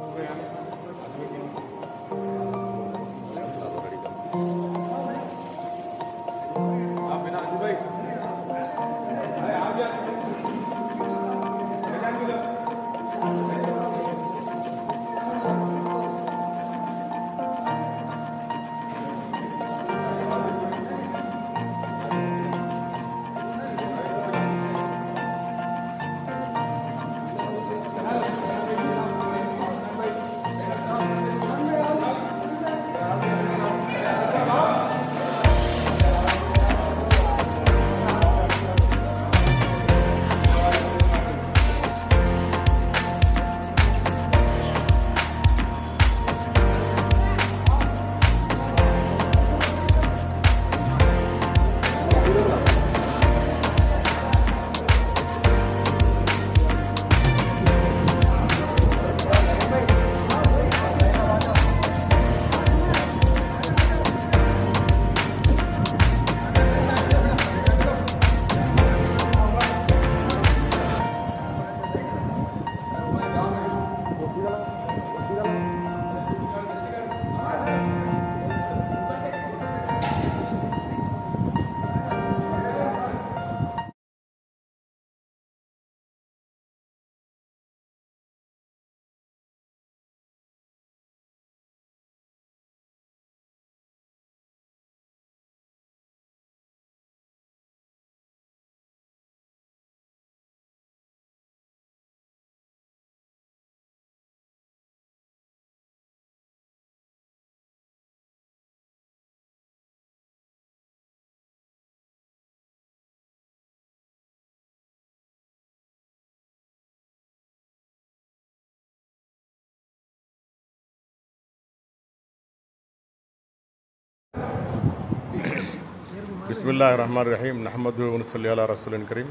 बिस्मिल्लाहिर्रहमानिर्रहीम नहमदुहु व नसल्ली अला रसूलिल करीम।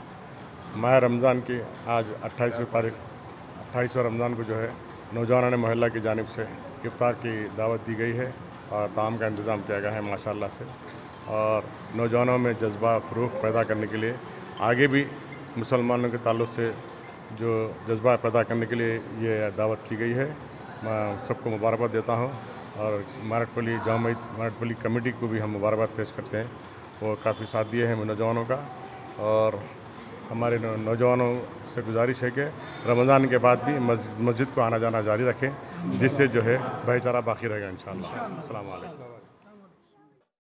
माह रमज़ान की आज 28वां रमज़ान को जो है नौजवान मोहल्ला की जानिब से इफ्तार की दावत दी गई है और ताम का इंतज़ाम किया गया है माशाअल्लाह से। और नौजवानों में जज्बा फ़रोग़ पैदा करने के लिए आगे भी मुसलमानों के ताल्लुक़ से जो जज्बा पैदा करने के लिए ये दावत की गई है। मैं सबको मुबारकबाद देता हूँ और marredpally कमेटी को भी हम मुबारकबाद पेश करते हैं। वो काफ़ी साथ दिए हैं नौजवानों का और हमारे नौजवानों से गुजारिश है कि रमज़ान के बाद भी मस्जिद को आना जाना जारी रखें, जिससे जो है भाईचारा बाकी रहेगा इंशाअल्लाह। अस्सलाम वालेकुम।